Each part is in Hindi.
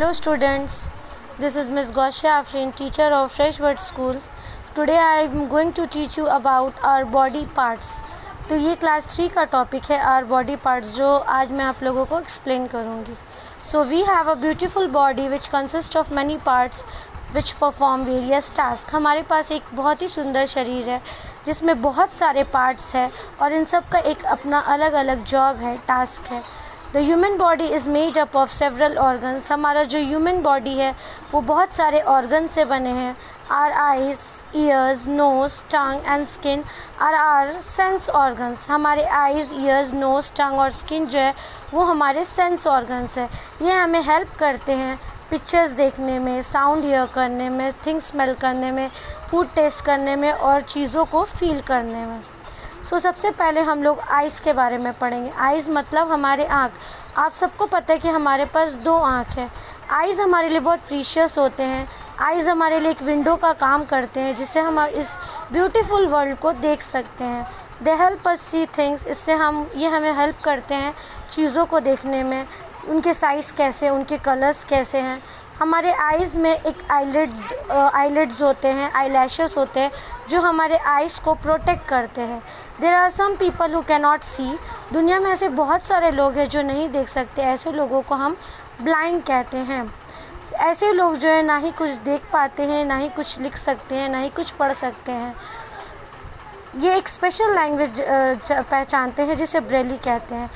Hello students, this is Ms. Gosha Afrin, teacher of Freshworld School. Today I am going to teach you about our body parts. तो ये क्लास 3 का टॉपिक है our body parts जो आज मैं आप लोगों को एक्सप्लेन करूँगी. So we have a beautiful body which consists of many parts which perform various tasks. हमारे पास एक बहुत ही सुंदर शरीर है जिसमें बहुत सारे पार्ट्स हैं और इन सब का एक अपना अलग अलग जॉब है, टास्क है. The human body is made up of several organs. हमारा जो ह्यूमन बॉडी है वो बहुत सारे ऑर्गन से बने हैं. Are eyes, ears, nose, tongue and skin are sense organs. हमारे आइज़, ईयर्स, नोज़, टंग और स्किन जो है वो हमारे सेंस ऑर्गन्स है. ये हमें हेल्प करते हैं पिक्चर्स देखने में, साउंड हियर करने में, थिंग्स स्मेल करने में, फूड टेस्ट करने में और चीज़ों को फील करने में. सबसे पहले हम लोग आइज़ के बारे में पढ़ेंगे. आइज़ मतलब हमारे आँख. आप सबको पता है कि हमारे पास 2 आँख है. आइज़ हमारे लिए बहुत प्रीशियस होते हैं. आइज़ हमारे लिए एक विंडो का काम करते हैं जिससे हम इस ब्यूटीफुल वर्ल्ड को देख सकते हैं. They help us see things. इससे ये हमें हेल्प करते हैं चीज़ों को देखने में, उनके साइज़ कैसे, उनके कलर्स कैसे हैं. हमारे आइज़ में एक आईलिड्स होते हैं, आईलैशेस होते हैं जो हमारे आइज़ को प्रोटेक्ट करते हैं. There are some people who can not see. दुनिया में ऐसे बहुत सारे लोग हैं जो नहीं देख सकते. ऐसे लोगों को हम ब्लाइंड कहते हैं. ऐसे लोग जो है ना ही कुछ देख पाते हैं, ना ही कुछ लिख सकते हैं, ना ही कुछ पढ़ सकते हैं. ये एक स्पेशल लैंग्वेज पहचानते हैं जिसे ब्रेली कहते हैं.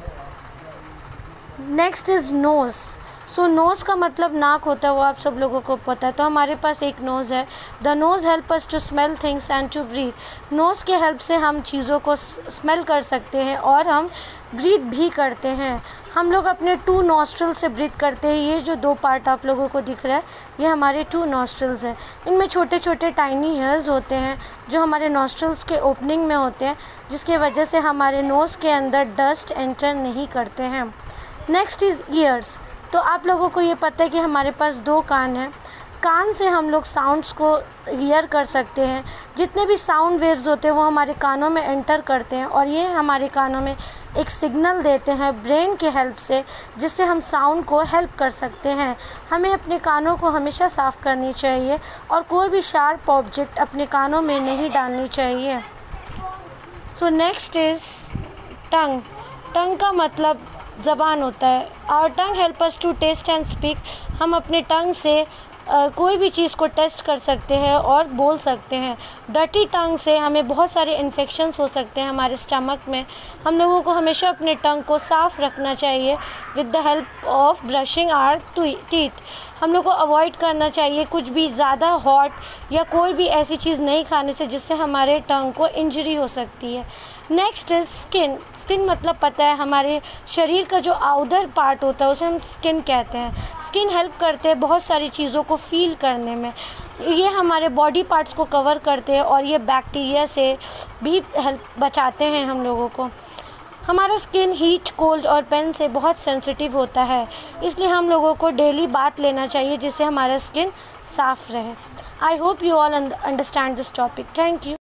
Next is nose. नोज़ का मतलब नाक होता है, वो आप सब लोगों को पता है. तो हमारे पास एक नोज़ है. The nose help us to smell things and to breathe. Nose के हेल्प से हम चीज़ों को स्मेल कर सकते हैं और हम ब्रीथ भी करते हैं. हम लोग अपने 2 नॉस्ट्रल से ब्रीथ करते हैं. ये जो 2 पार्ट आप लोगों को दिख रहा है ये हमारे 2 नॉस्ट्रल्स हैं. इनमें छोटे छोटे टाइनी हेयर्स होते हैं जो हमारे नॉस्ट्रल्स के ओपनिंग में होते हैं, जिसकी वजह से हमारे नोज़ के अंदर डस्ट एंटर नहीं करते हैं. Next is ears. तो आप लोगों को ये पता है कि हमारे पास 2 कान हैं. कान से हम लोग साउंड्स को हियर कर सकते हैं. जितने भी साउंड वेव्स होते हैं वो हमारे कानों में एंटर करते हैं और ये हमारे कानों में एक सिग्नल देते हैं ब्रेन के हेल्प से, जिससे हम साउंड को हेल्प कर सकते हैं. हमें अपने कानों को हमेशा साफ़ करनी चाहिए और कोई भी शार्प ऑब्जेक्ट अपने कानों में नहीं डालनी चाहिए. नेक्स्ट इज़ टंग. टंग का मतलब ज़बान होता है. Our tongue help us to taste and speak. हम अपने टंग से कोई भी चीज़ को टेस्ट कर सकते हैं और बोल सकते हैं. डर्टी टंग से हमें बहुत सारे इन्फेक्शंस हो सकते हैं हमारे स्टमक में. हम लोगों को हमेशा अपने टंग को साफ़ रखना चाहिए with the help of brushing our teeth. हम लोग को अवॉइड करना चाहिए कुछ भी ज़्यादा हॉट या कोई भी ऐसी चीज़ नहीं खाने से जिससे हमारे टंग को इंजरी हो सकती है. Next is skin. स्किन मतलब पता है हमारे शरीर का जो आउटर पार्ट होता है उसे हम स्किन कहते हैं. स्किन हेल्प करते हैं बहुत सारी चीज़ों को फील करने में. ये हमारे बॉडी पार्ट्स को कवर करते हैं और ये बैक्टीरिया से भी हेल्प बचाते हैं हम लोगों को. हमारा स्किन हीट, कोल्ड और पेन से बहुत सेंसिटिव होता है, इसलिए हम लोगों को डेली बाथ लेना चाहिए जिससे हमारा स्किन साफ़ रहे. I hope you all understand this topic. Thank you.